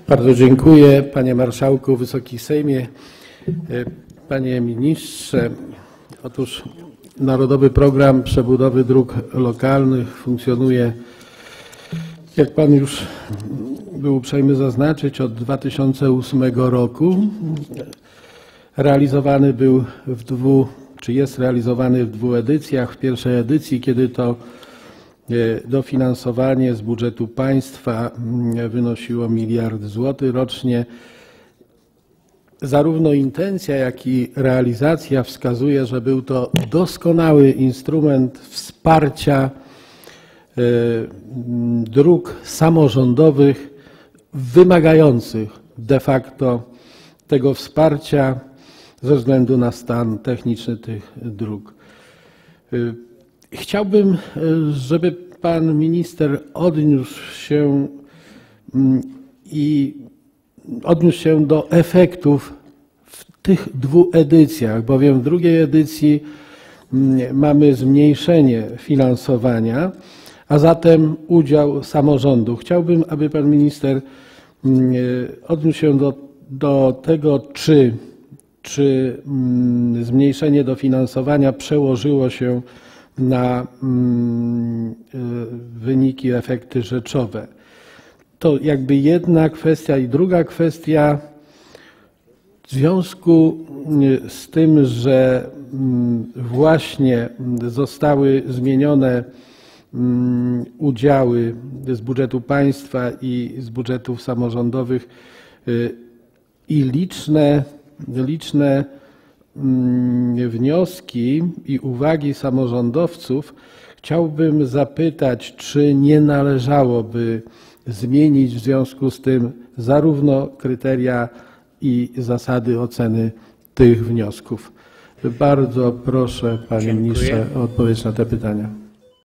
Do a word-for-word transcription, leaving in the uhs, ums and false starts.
Bardzo dziękuję, panie marszałku, Wysoki Sejmie, panie ministrze. Otóż Narodowy Program Przebudowy Dróg Lokalnych funkcjonuje, jak pan już był uprzejmy zaznaczyć, od dwa tysiące ósmego roku. Realizowany był w dwóch, czy jest realizowany w dwóch edycjach. W pierwszej edycji, kiedy to dofinansowanie z budżetu państwa wynosiło miliard złotych rocznie. Zarówno intencja, jak i realizacja wskazuje, że był to doskonały instrument wsparcia dróg samorządowych wymagających de facto tego wsparcia ze względu na stan techniczny tych dróg. Chciałbym, żeby pan minister odniósł się i odniósł się do efektów w tych dwóch edycjach, bowiem w drugiej edycji mamy zmniejszenie finansowania, a zatem udział samorządu. Chciałbym, aby pan minister odniósł się do, do tego, czy, czy zmniejszenie dofinansowania przełożyło się na wyniki, efekty rzeczowe. To jakby jedna kwestia i druga kwestia w związku z tym, że właśnie zostały zmienione udziały z budżetu państwa i z budżetów samorządowych i liczne, liczne wnioski i uwagi samorządowców, chciałbym zapytać, czy nie należałoby zmienić w związku z tym zarówno kryteria i zasady oceny tych wniosków. Bardzo proszę, panie ministrze, o odpowiedź na te pytania.